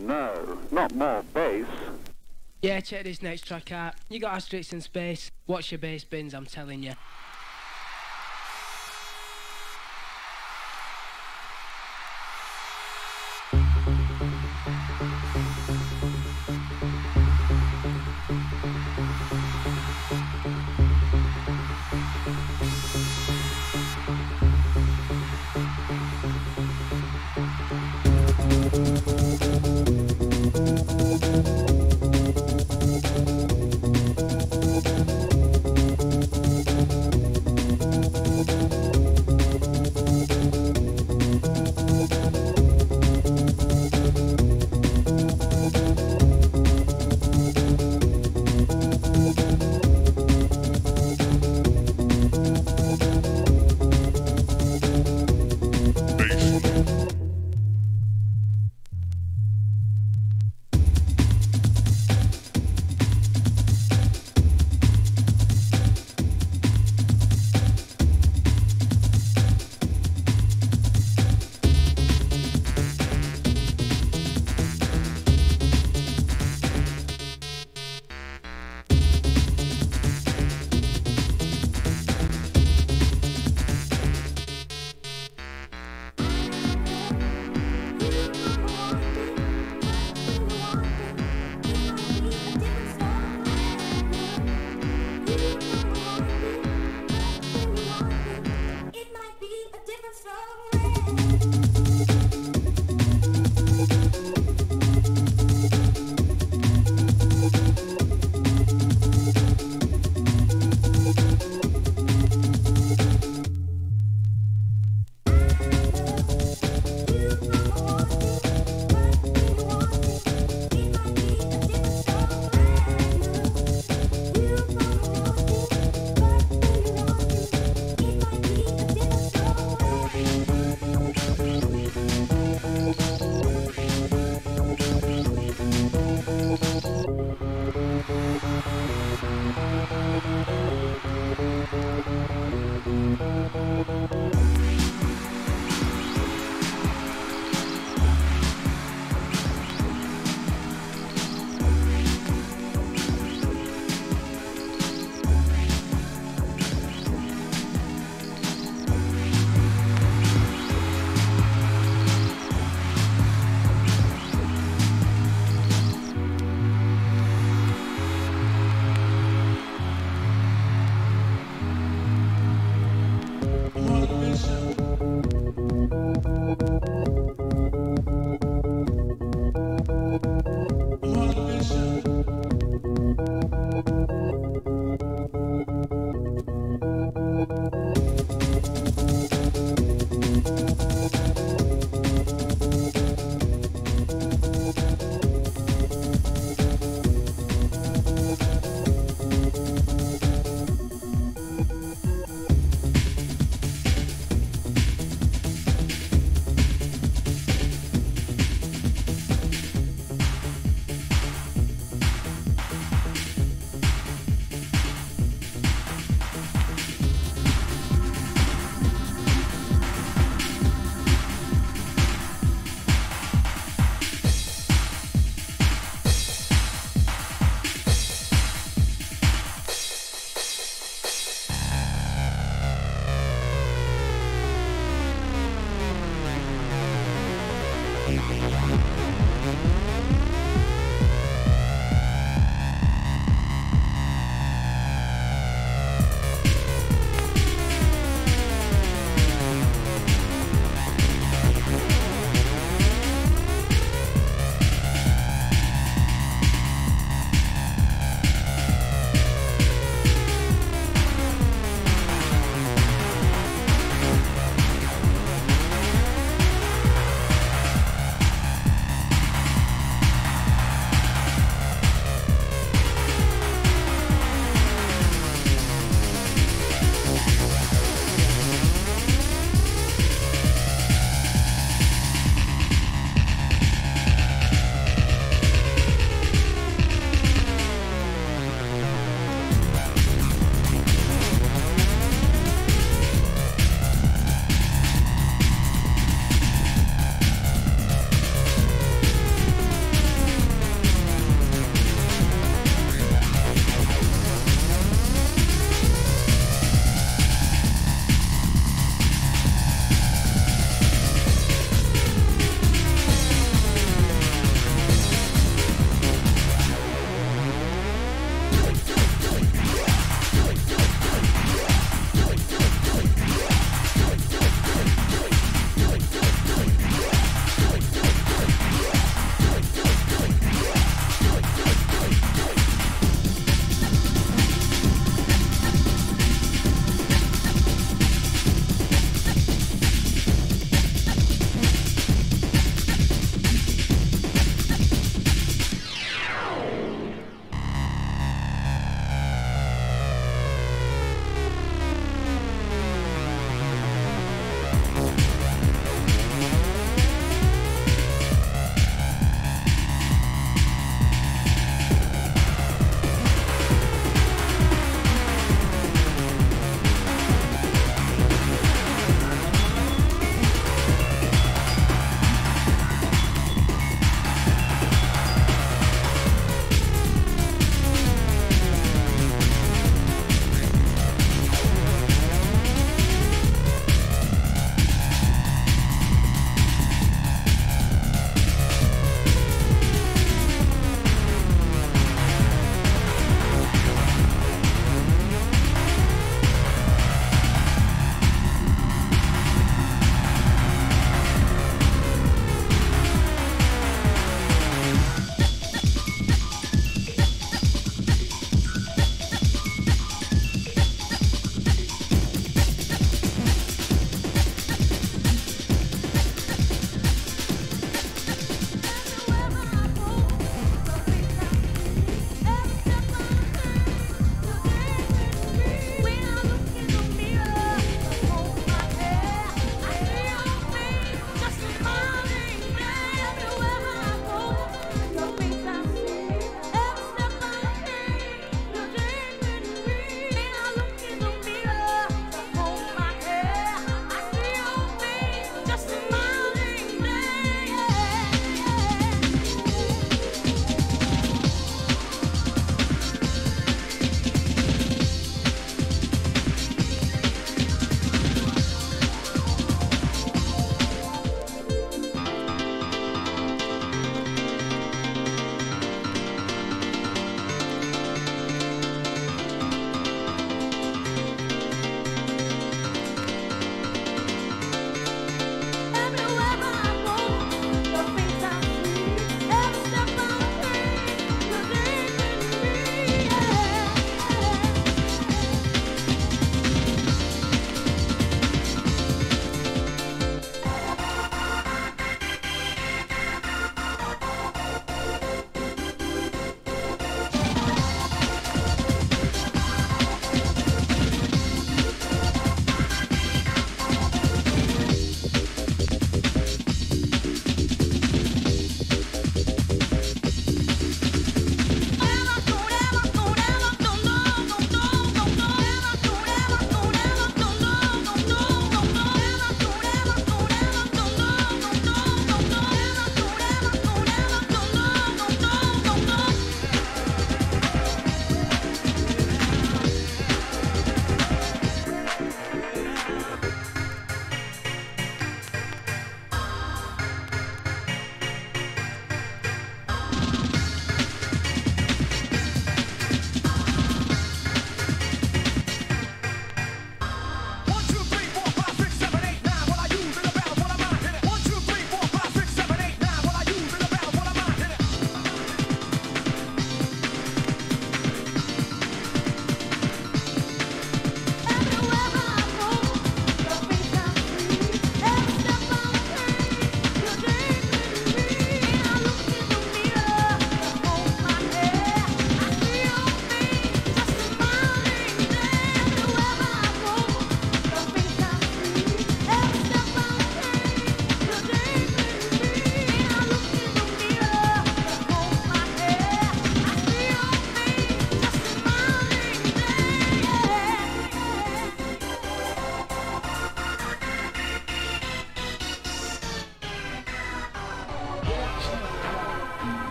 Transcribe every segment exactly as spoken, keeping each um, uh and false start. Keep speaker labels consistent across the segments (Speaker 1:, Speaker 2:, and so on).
Speaker 1: no, not more bass.
Speaker 2: Yeah, check this next track out. You got asterisks and space. Watch your bass bins, I'm telling you.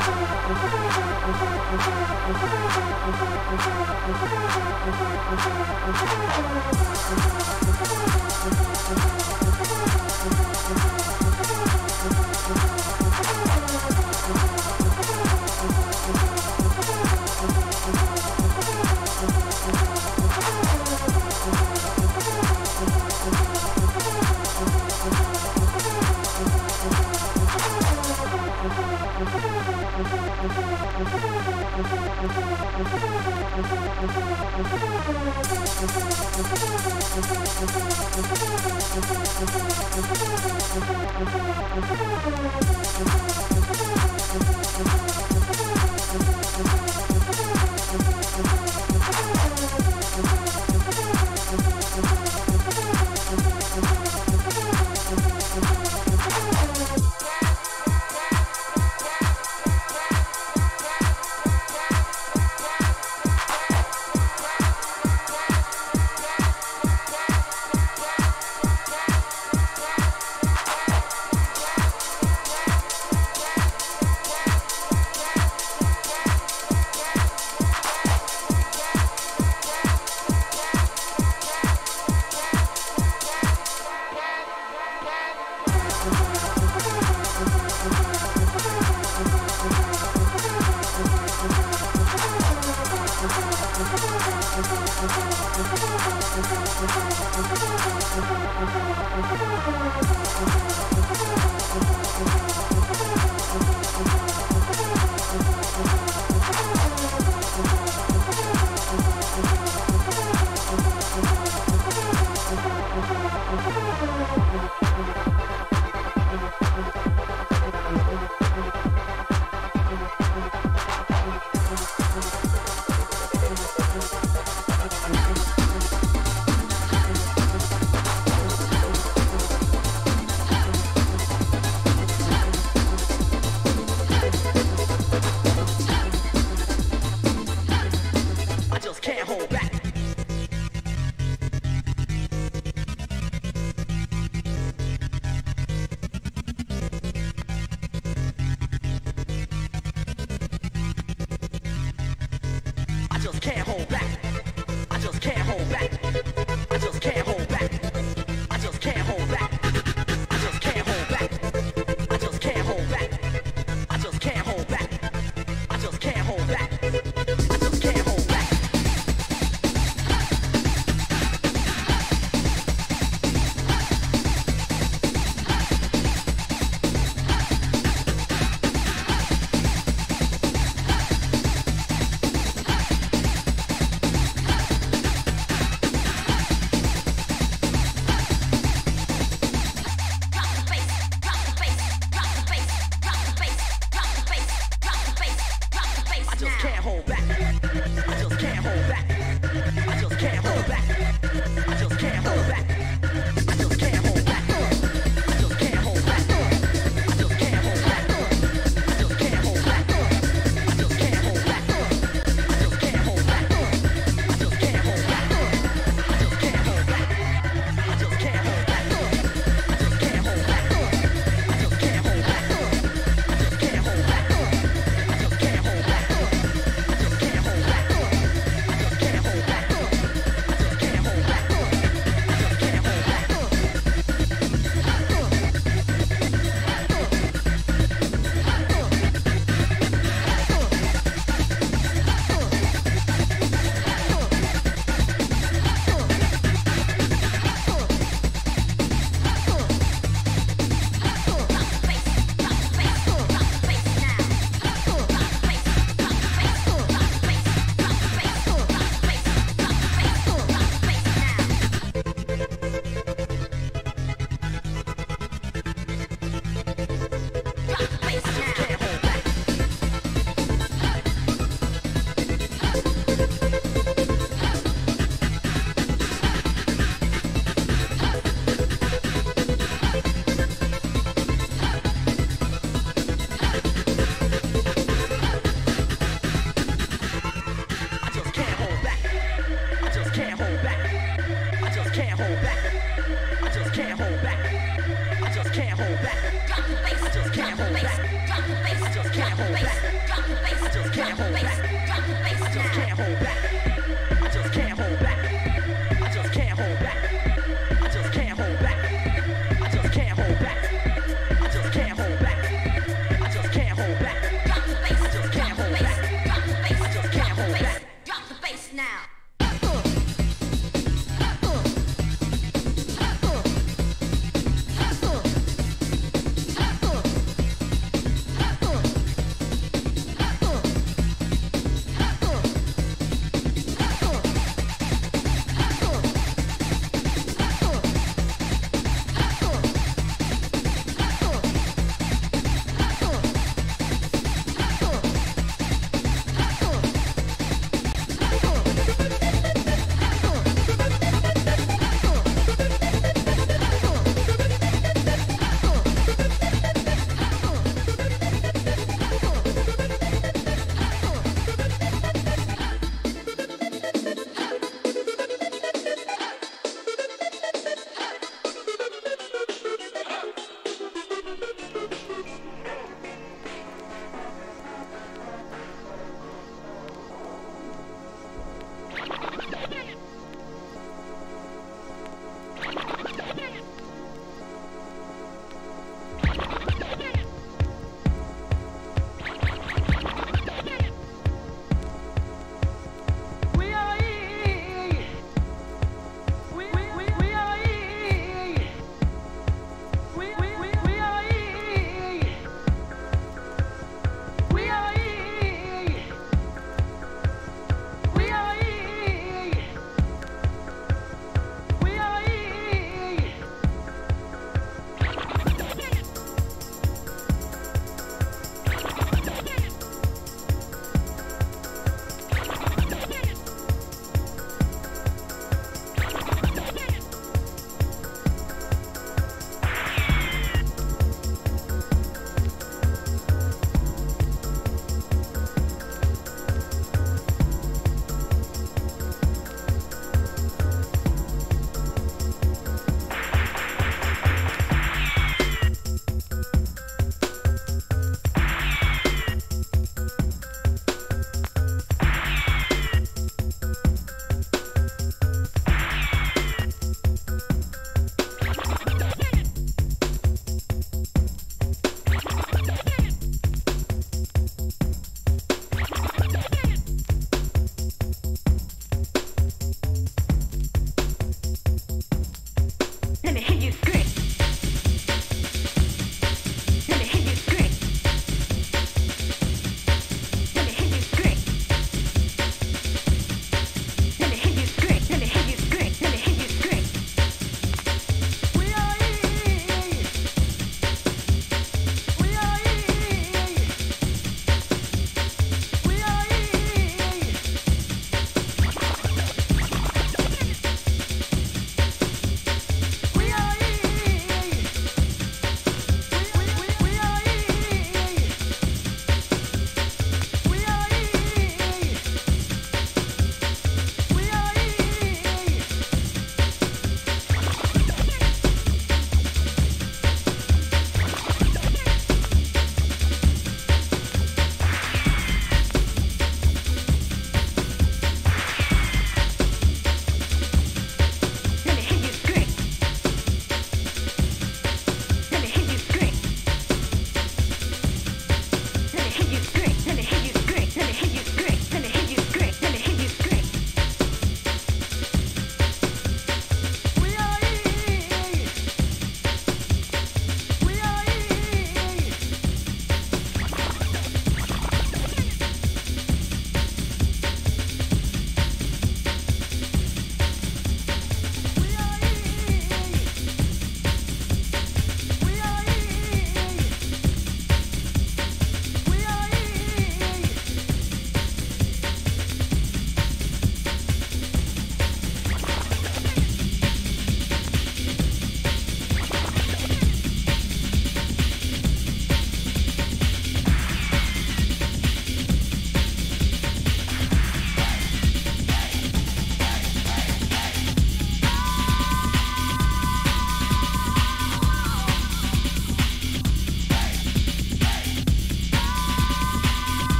Speaker 3: I just can't hold back. I just can't hold back. I just can't can't hold back. Drop the bass. I just can't hold back. Drop the bass. I just can't hold back. Drop the bass. I just can't hold back. I just can't hold back. I just can't hold back. I just can't hold back. I just can't hold back. I just can't hold back. I just can't hold back. Drop the bass. I just can't hold back. Drop the bass. I just can't hold back. Drop the bass now.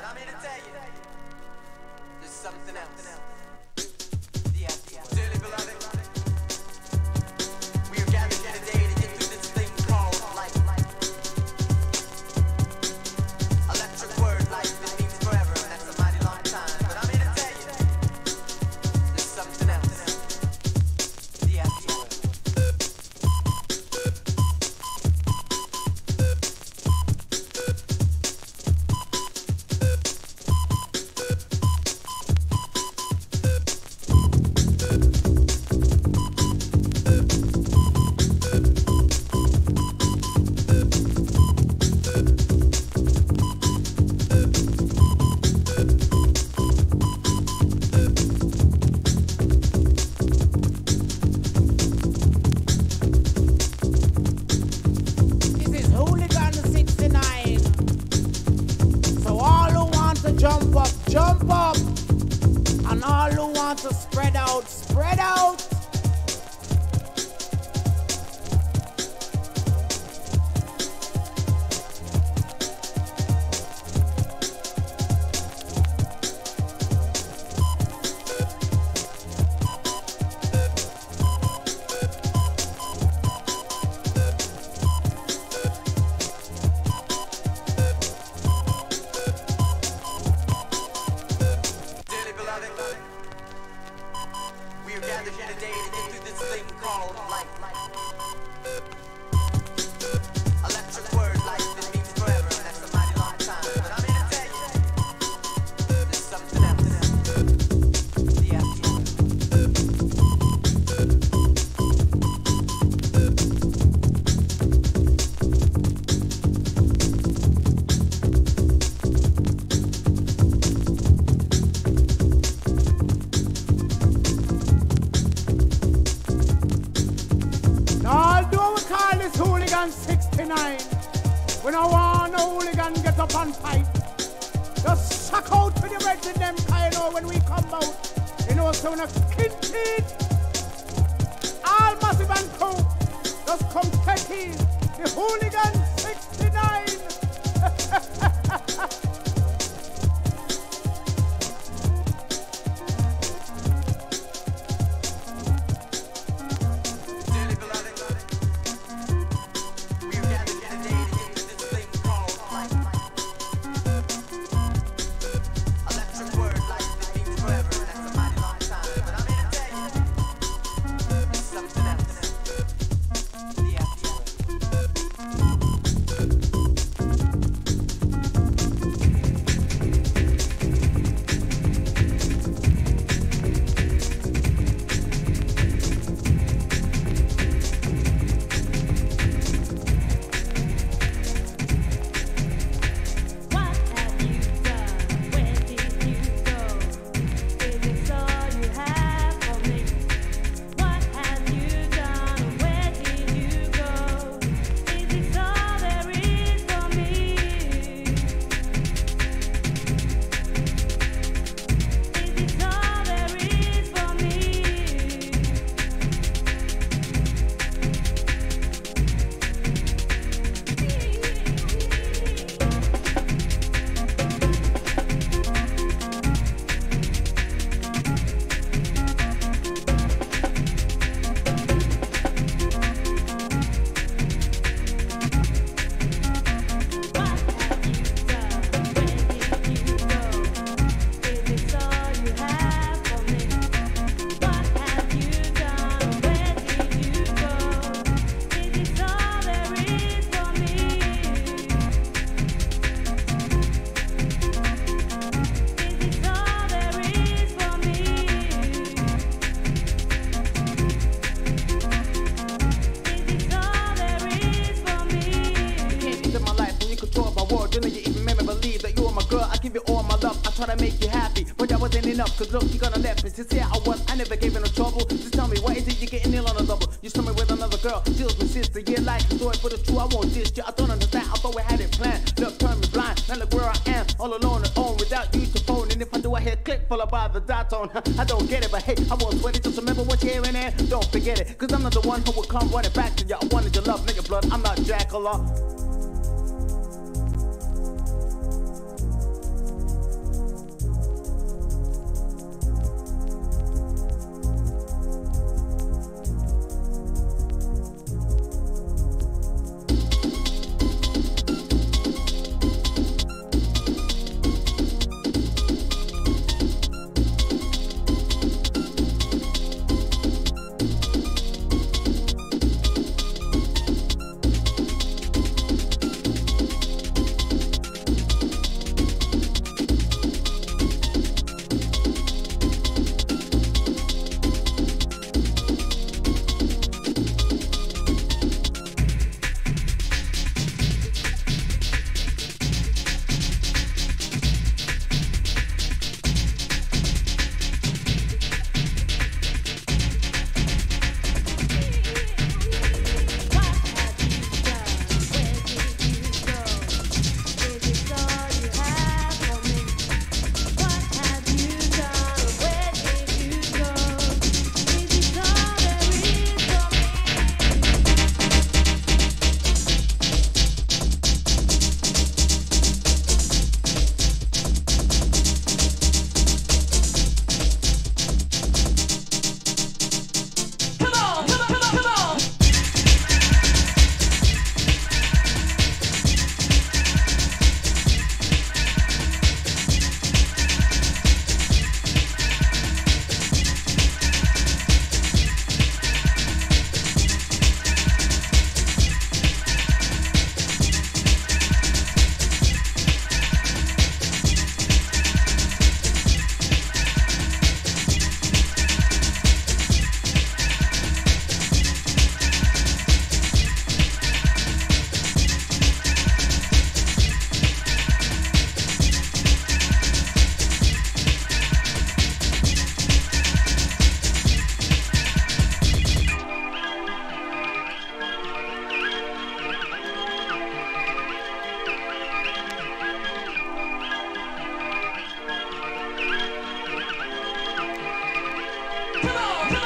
Speaker 3: but I'm here to tell you, there's something else. Yeah, dearly beloved, we are gathered here today to get through this thing called life. Electric word, life, it means forever, and that's a mighty long time. But I'm here to tell you, there's something else. Yeah,
Speaker 4: This is Hooligan sixty-nine. So all who want to jump up, jump up. And all who want to spread out, spread out.
Speaker 3: dearly beloved, we are gathered here today to get through this thing called life. Electric word, life, it means forever, and that's a mighty long time. But I'm here to tell you, there's something else. Yeah,
Speaker 4: Now, do we call this Hooligan sixty-nine? We don't want no hooligan get up and fight. Just suck out for the reds in them, kind of when we come out. You know, so when a skin teeth, all massive and cool, just come take in the Hooligan sixty-nine.
Speaker 3: dearly beloved, we are gathered here today to get through this thing called life. Electric word, life, it means forever, and that's a mighty long time. But I'm here to tell you, there's something else. Yeah,
Speaker 5: What have you done? Where did you go? Is this all you have for me? What have you done? Where did you go? Is this all there is for me? Is this all there is for me? What have you done? Where did you go? Is this all you have for me? What have you done? Where did you go? Is this all there is for me? Is this all there is for me? Is this all there is for me?
Speaker 6: Came into my life and you control my world. You know you even made me believe that you are my girl. I give you all my love. I try to make you happy, but that wasn't enough. Cause look, you gonna let me. Since here I was, I never gave you no trouble. Just tell me, what is it you're getting ill on a double? You saw me with another girl, she was my sister. Yeah, like the story, but it's true. I won't diss you. I don't understand. I thought we had it planned. Look, turn me blind. Now look where I am, all alone and on without you to phone. And if I do, I hear click followed by the dot tone. I don't get it, but hey, I won't sweat it. Just remember what you're hearing and don't forget it. Cause I'm not the one who will come running back to you. I wanted your love, not your blood. I'm not Dracula.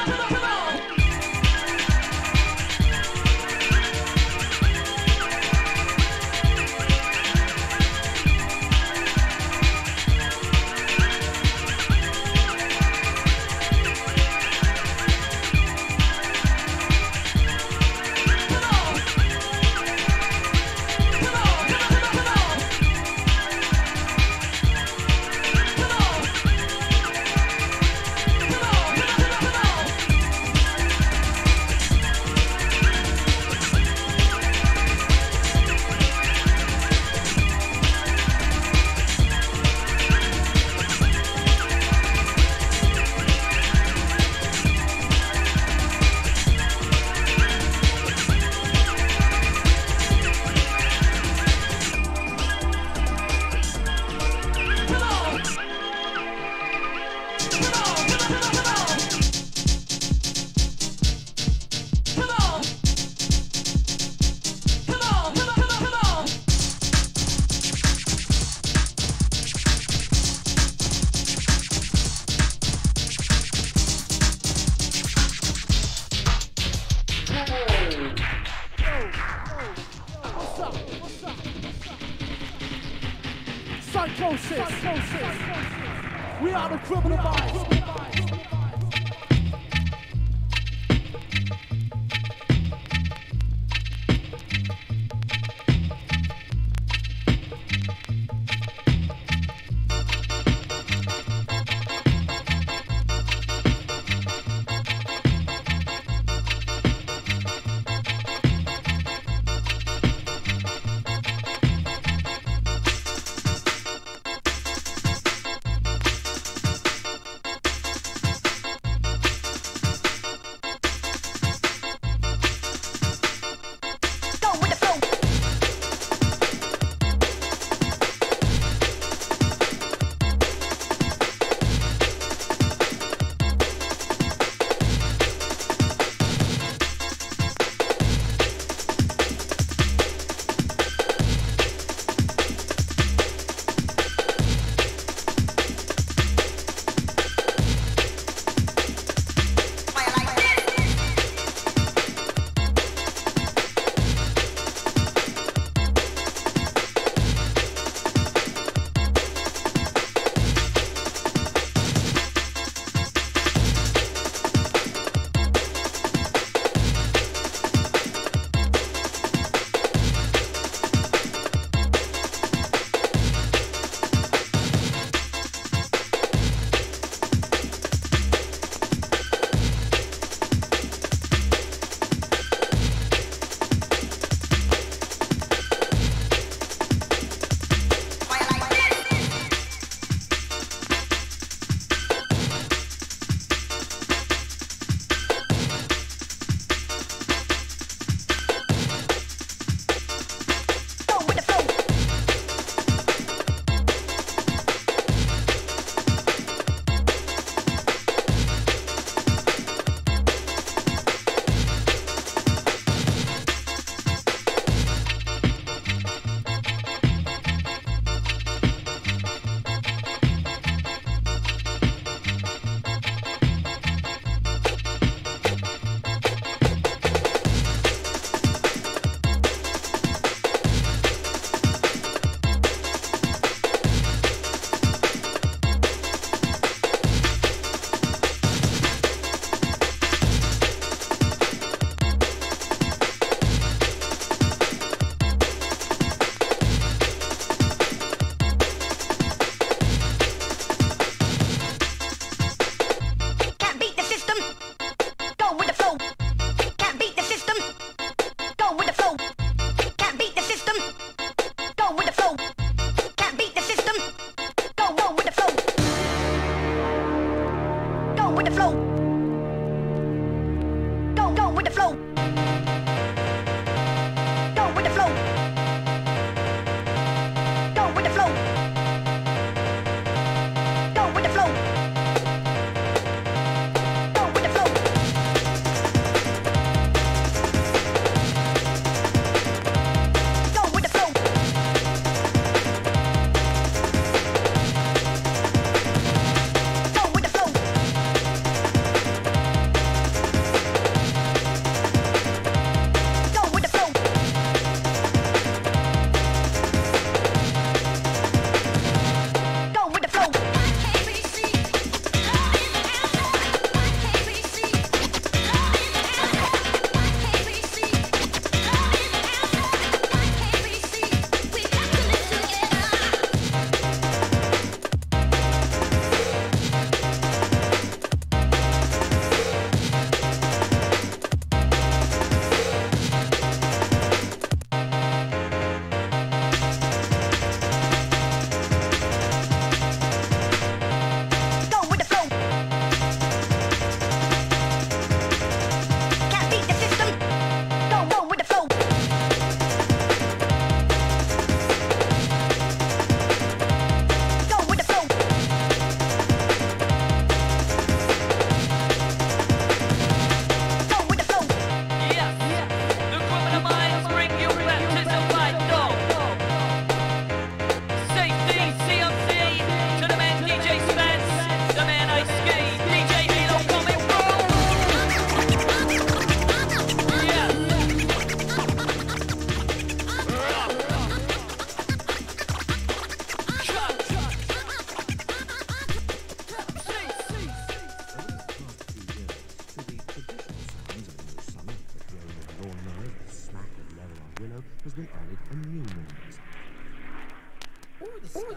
Speaker 4: Psychosis. Psychosis. We are the criminal minds.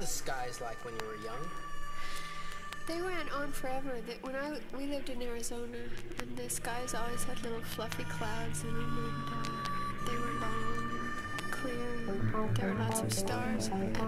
Speaker 2: skies like when you were young?
Speaker 7: They went on forever. That when I we lived in Arizona, and the skies always had little fluffy clouds in them, and uh, they were long and clear. And there were lots of stars at night.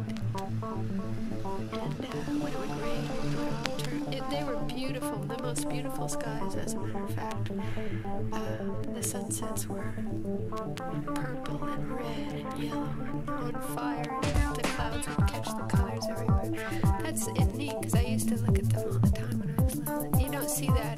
Speaker 7: And uh, when it would rain, it would all turn. It, they were beautiful, the most beautiful skies, as a matter of fact. Uh, the sunsets were purple and red and yellow and on fire, and the clouds would catch the colors everywhere. That's it neat, because I used to look at them all the time when I was little. You don't see that.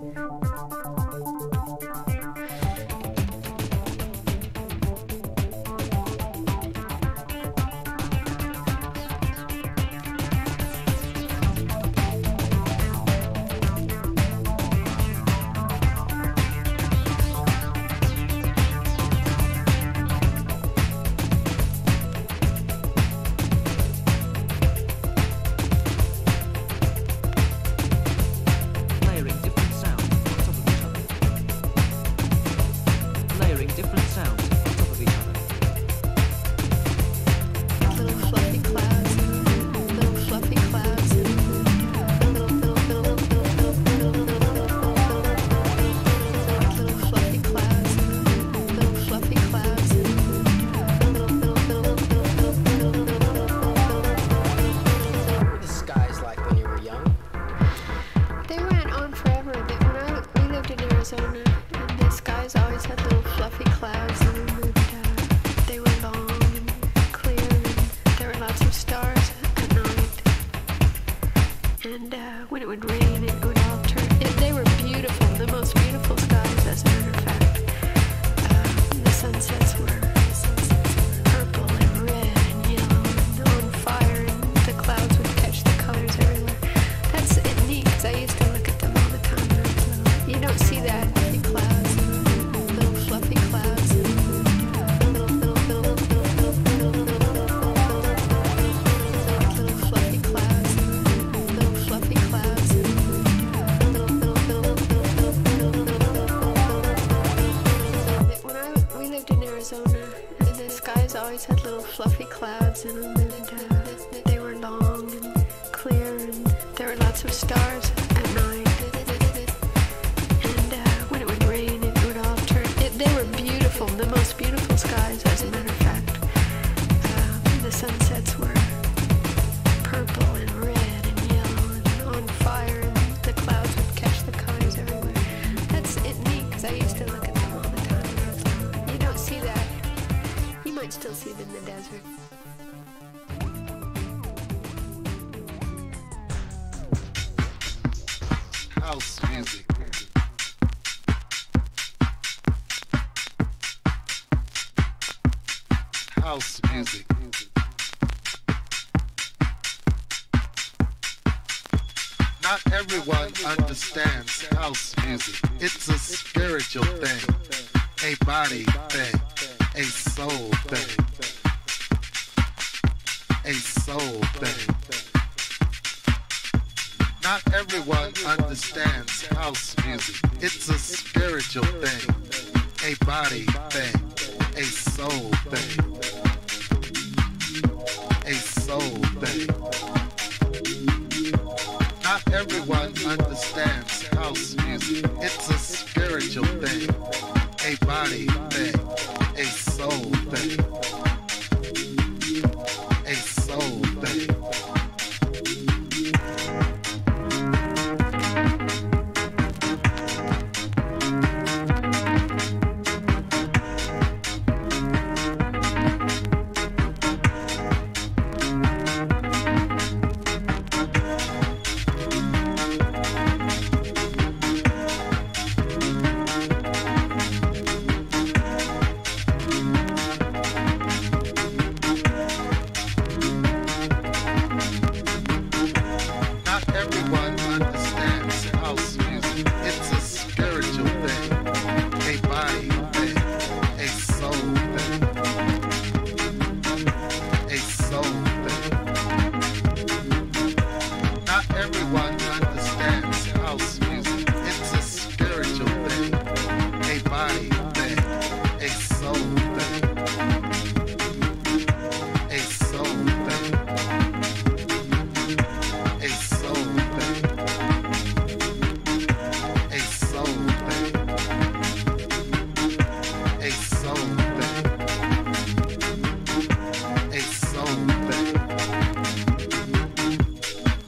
Speaker 8: House music. Not everyone understands house music. It's a spiritual thing, a body thing, a soul thing, a soul thing. Not everyone understands house music. It's a spiritual thing, a body thing, a soul thing, a soul thing. Not everyone understands house music. It's a spiritual thing, a body thing, a soul thing, a soul thing.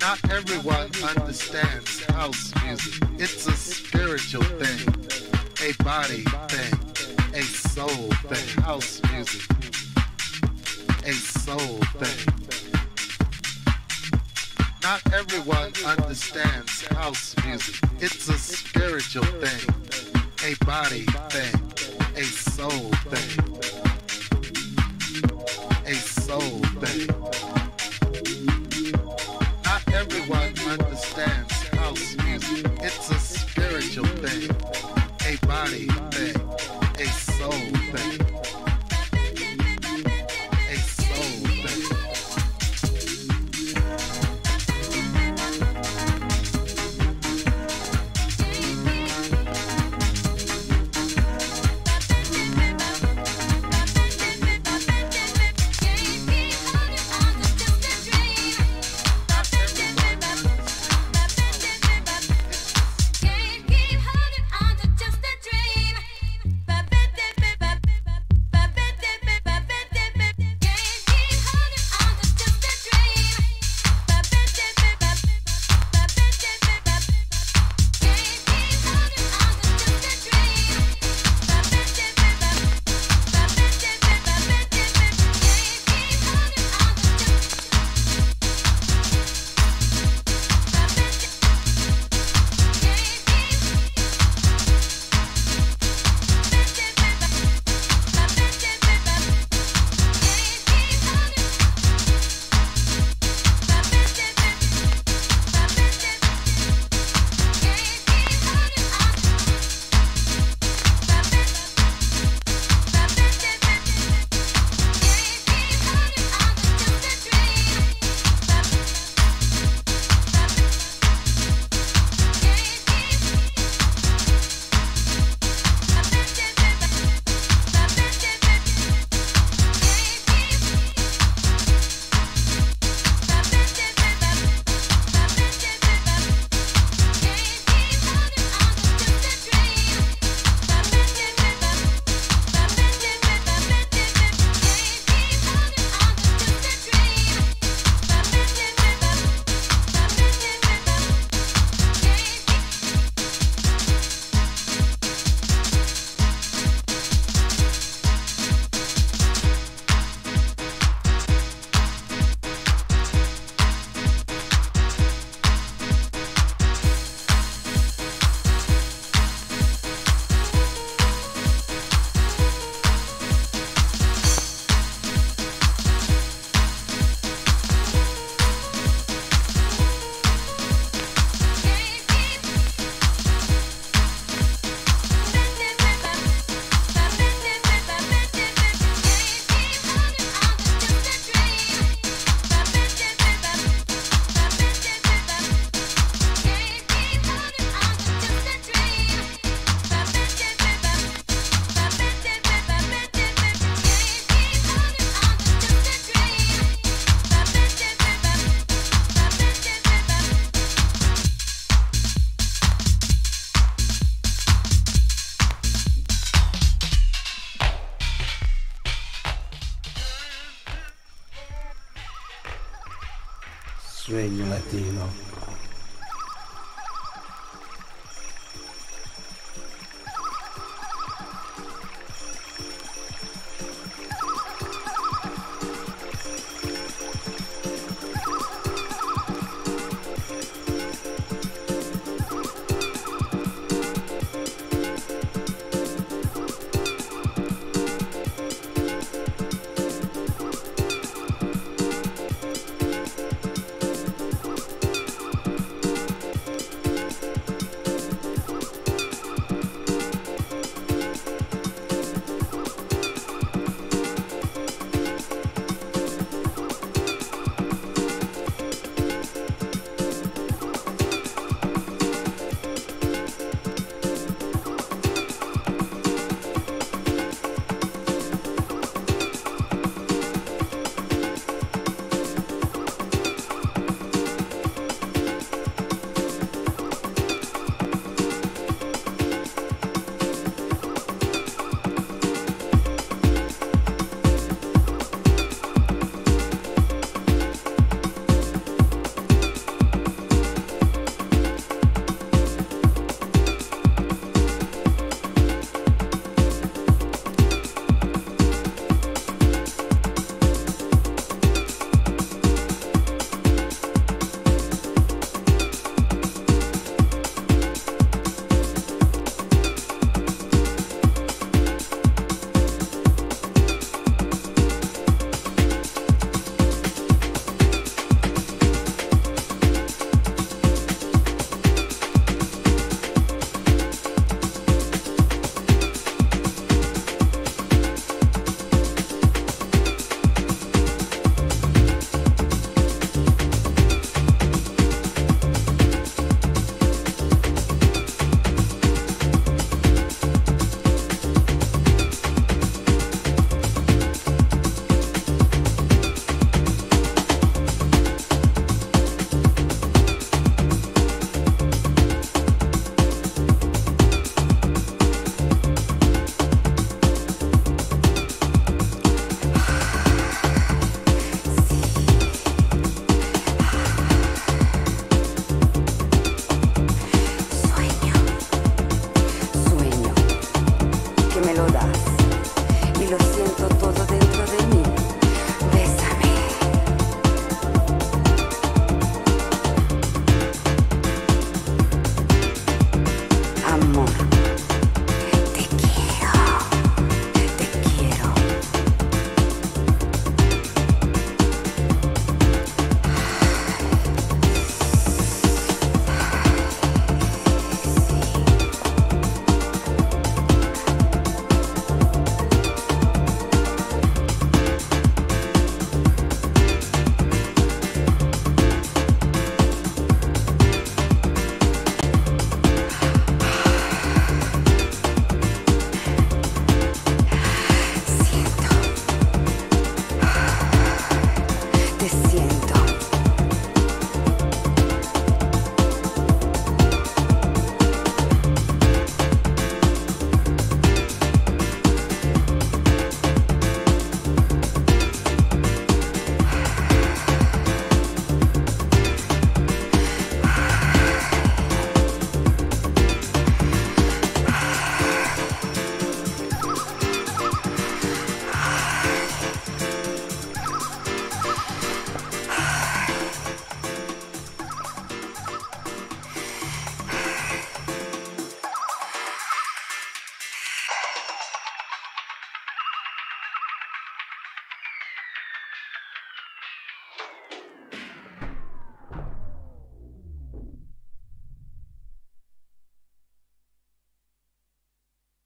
Speaker 8: Not everyone understands house music. It's a spiritual thing, a body thing, a soul thing. House music, a soul thing. Not everyone understands house music. It's a spiritual thing, a body thing, a soul thing, a soul thing. Not everyone understands house music. It's a spiritual thing, a body thing, a soul thing, a soul thing.
Speaker 9: Sueño latino.